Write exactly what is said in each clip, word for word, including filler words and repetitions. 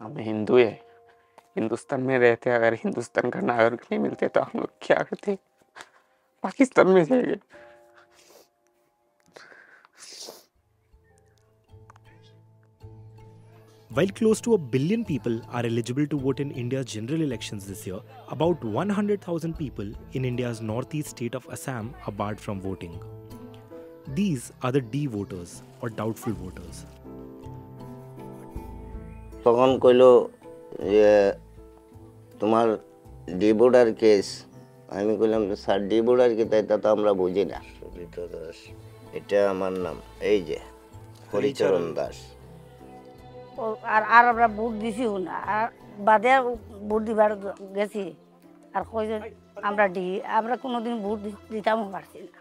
हम हिंदू है, हिंदुस्तान में रहते, अगर हिंदुस्तान का नागरिक नहीं मिलते तो हम लोग क्या करते? पाकिस्तान में जाएंगे। While close to a billion people are eligible to vote in India's general elections this year, about one hundred thousand people in India's northeast state of Assam are barred from voting. These are the D voters or doubtful voters. তখন কইলো যে তোমার D boarder case, আমি কইলাম sir D boarder কি, তাই তা তো আমরা বুঝি না। সুজিত দাস, এটা আমার নাম, এই যে হরিচরণ দাস। আর আর আমরা ভোট দিছিও না, আর বাদে ভোট দিবার গেছি আর কই যে আমরা ডি, আমরা কোনোদিন ভোট দিতামও পারছি না।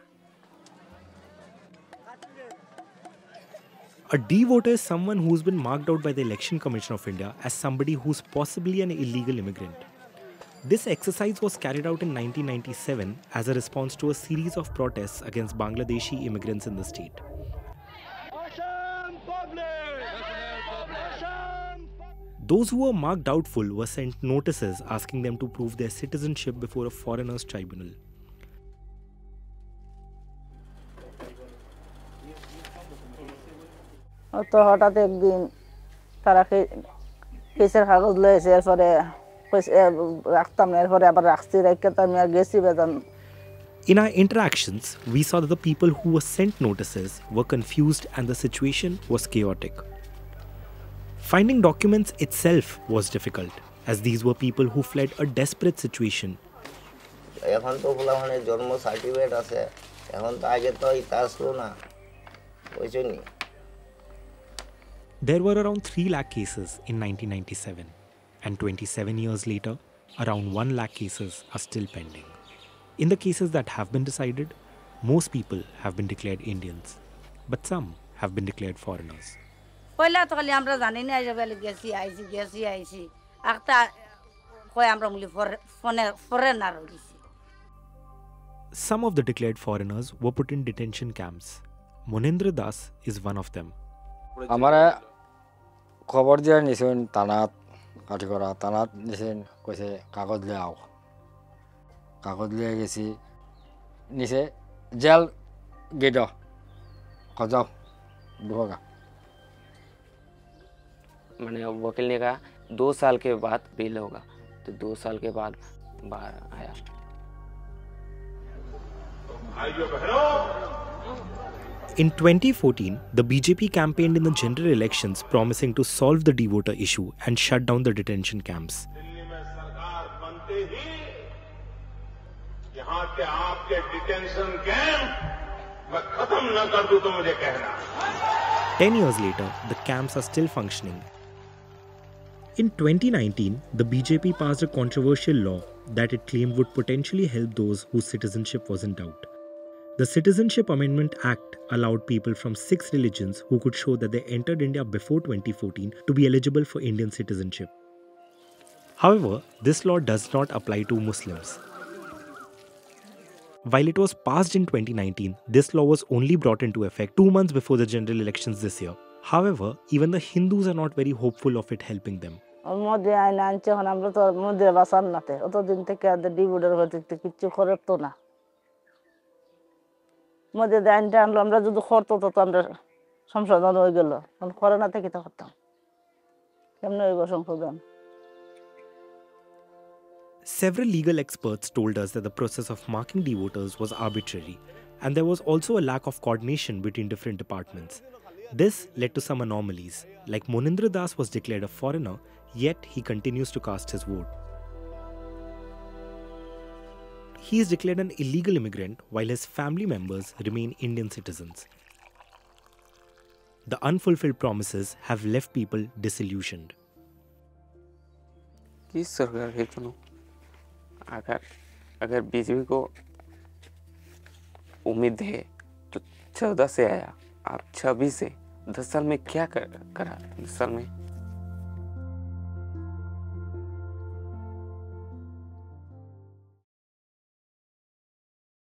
A D voter is someone who's been marked out by the Election Commission of India as somebody who's possibly an illegal immigrant. This exercise was carried out in nineteen ninety-seven as a response to a series of protests against Bangladeshi immigrants in the state. Those who were marked doubtful were sent notices asking them to prove their citizenship before a foreigners' tribunal. তো হঠাৎ একদিন তারা কেসের কাগজ লয়েছে, এরপরে রাখতাম না, এরপরে আবার রাখছি, রেখে তো আমি আর গেছি বেতন। In our interactions, we saw that the people who were sent notices were confused and the situation was chaotic. Finding documents itself was difficult, as these were people who fled a desperate situation. এখন তো ফুলাফানের জন্ম certificate আছে, এখন তো আগে তো এটা আসলো না, বুঝছনি। There were around three lakh cases in nineteen ninety-seven, and twenty-seven years later, around one lakh cases are still pending. In the cases that have been decided, most people have been declared Indians, but some have been declared foreigners. পয়লা তো খালি আমরা জানি না যে বলে গেছি আইছি গেছি আইছি, একটা কয় আমরা মুলি ফরেনার হইছি। Some of the declared foreigners were put in detention camps. Monendra Das is one of them. আমারা খবর দিয়ে নিছেন থানাত, কাঠিগড়া থানাত নিছেন, কইছে কাগজ লিয়ে আও। কাগজ লিয়ে গেছি, নিচে জেল গেট যাও ढोगा। मैंने वकील ने कहा दो साल के बाद बेल होगा, तो दो साल के बाद बाहर आया। In twenty fourteen, the B J P campaigned in the general elections promising to solve the D-voter issue and shut down the detention camps. Ten years later, the camps are still functioning. In twenty nineteen, the B J P passed a controversial law that it claimed would potentially help those whose citizenship was in doubt. The Citizenship Amendment Act allowed people from six religions who could show that they entered India before twenty fourteen to be eligible for Indian citizenship. However, this law does not apply to Muslims. While it was passed in twenty nineteen, this law was only brought into effect two months before the general elections this year. However, even the Hindus are not very hopeful of it helping them. মধ্যে আইন আনছে, এখন আমরা তো মধ্যে বাঁচান নাতে, অতদিন থেকে ডি বোর্ডের হতে কিছু করে তো না। মধ্যে আইনটা আনলো, আমরা যদি করতো তো আমরা সংশোধন হয়ে গেল, করে না থেকে তো করতাম, কেমন হইব সংশোধন? Several legal experts told us that the process of marking D voters was arbitrary, and there was also a lack of coordination between different departments. This led to some anomalies, like Monendra Das was declared a foreigner, yet he continues to cast his vote. He is declared an illegal immigrant while his family members remain Indian citizens. The unfulfilled promises have left people disillusioned. किस सरकार के चुनो, अगर अगर BJP को उम्मीद है तो चौदह से आया, आप छब्बीस से दस साल में क्या कर, करा दस साल में